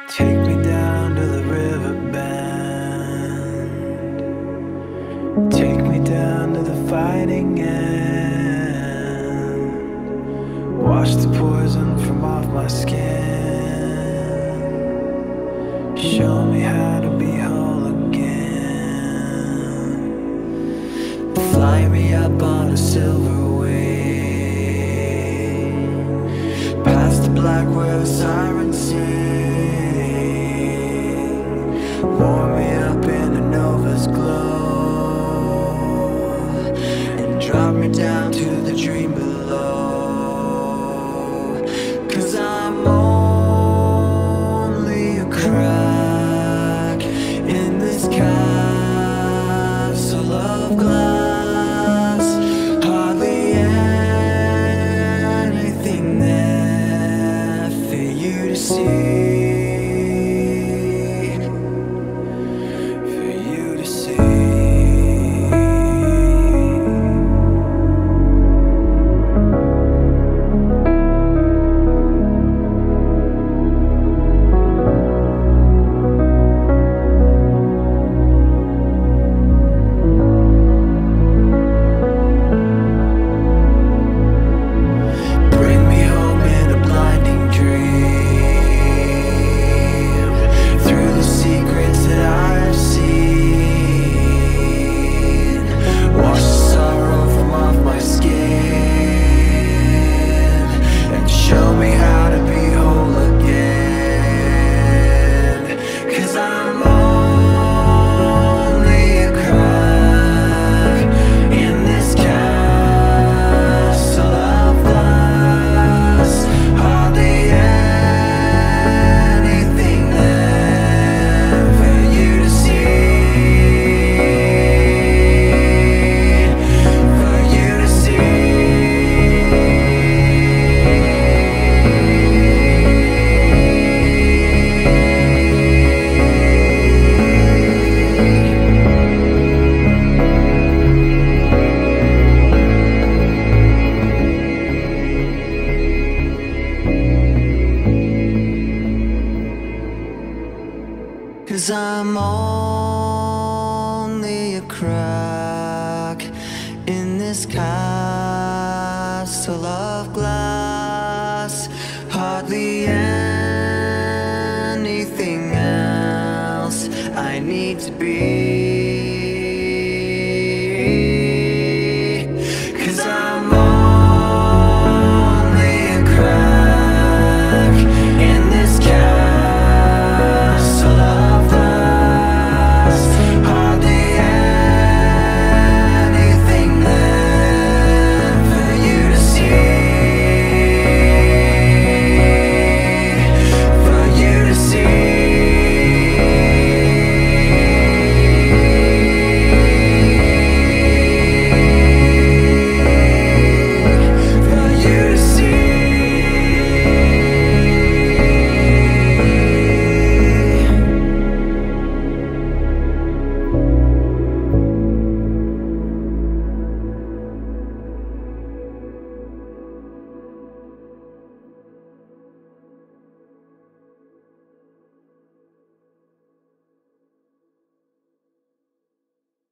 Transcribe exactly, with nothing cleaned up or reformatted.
Take me down to the river bend. Take me down to the fighting end. Wash the poison from off my skin. Show me how to be whole again. Fly me up on a silver wing, past the black where the sirens sing. Warm me up in a nova's glow, and drop me down to the dream below. 'Cause I'm only a crack in this castle of glass. Hardly anything there for you to see. Cause I'm only a crack in this castle of glass. Hardly anything else I need to be.